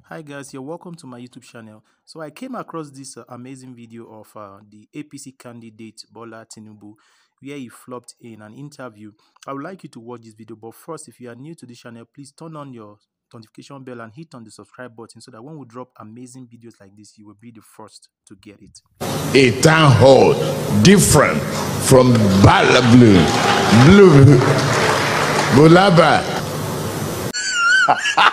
Hi guys, you're welcome to my YouTube channel. So I came across this amazing video of the APC candidate Bola Tinubu where he flopped in an interview. I would like you to watch this video, but first, if you are new to this channel, please turn on your notification bell and hit on the subscribe button so that when we drop amazing videos like this, you will be the first to get it. A town hall different from Bola Blue Bulaba.